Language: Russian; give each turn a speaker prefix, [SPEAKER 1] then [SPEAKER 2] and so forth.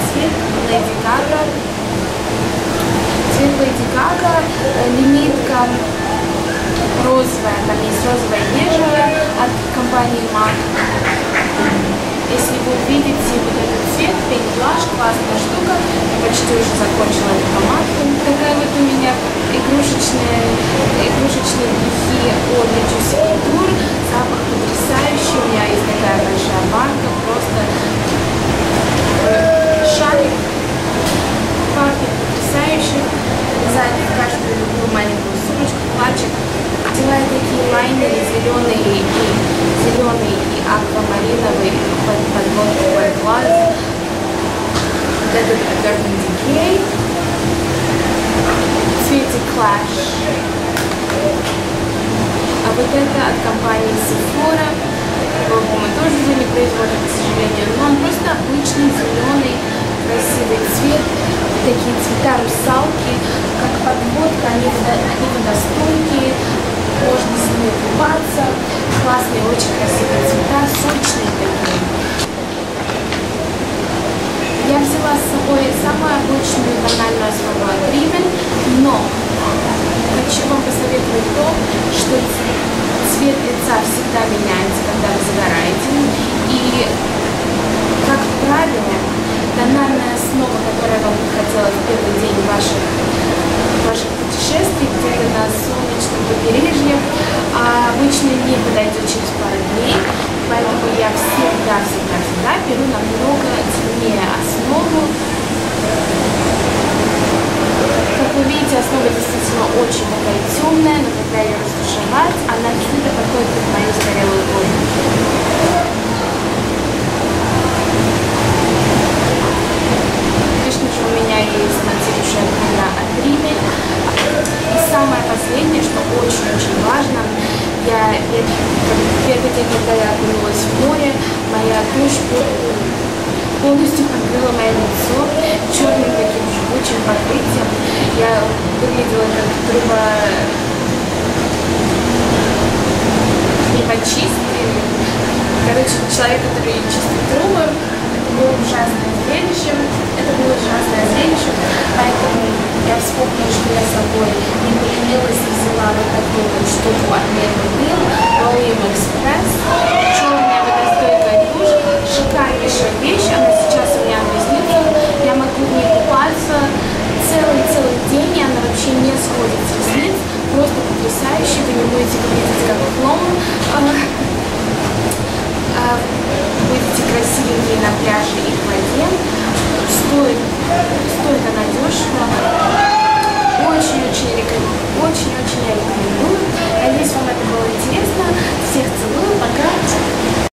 [SPEAKER 1] цвет Lady Gaga. Цвет Lady Gaga, лимитка розовая, там есть розовая и бежевая от компании MAC. Если вы увидите вот этот цвет, Paint Blush, классная штука. Я почти уже закончила эту помадку. Такая вот у меня игрушечные духи от Juicy Couture. Запах потрясающий. У меня есть такая большая банка, просто шарик. Пахнет потрясающе. Сзади в каждую люблю маленькую сумочку, платчик. Делаю такие лайнеры зеленый и аквамариновый подводку под глаз. Вот этот Urban Decay в цвете Clash. А вот это от компании Sephora. Его, по-моему, тоже уже не производят, к сожалению. Но он просто обычный зеленый красивый цвет. Такие цвета русалки, как подводка, они водостойкие. Можно с ними купаться. Классные, очень красивые цвета, сочные такие. Я взяла с собой самую обычную тональную основу от Rimmel, но хочу вам посоветовать то, что цвет лица всегда меняется, когда вы загораете. И, как правило, тональная основа, которая вам подходила в первый день ваших путешествий, где-то на солнечном побережье, обычно не подойдет через пару дней, поэтому я всегда беру намного темнее основу. Как вы видите, основа действительно очень такая темная, но когда ее растушевать, она действительно подходит под мою загорелую кожу. Конечно же, у меня есть матирующая крема от Rimmel. И самое последнее, что очень-очень важно, первый день, когда я окунулась в море, моя тушь полностью покрыла мое лицо черным таким жгучим покрытием. Я выглядела как трубочистый. Короче, человек, который чистит трубы. Это было ужасное зрелище. Поэтому я вспомнила, что я с собой не поленилась и взяла вот такую вот штуку от Maybelline Volume Express. Черная водостойкая тушь. Шикарнейшая вещь. Она сейчас у меня на ресницах. Я могу в ней купаться целый день, и она вообще не сходит с ресниц. Просто потрясающе. Вы не будете выглядеть как клоун. Будете красивенькие на пляже и в воде. Стоит она дешево. Очень я рекомендую. Надеюсь, вам это было интересно.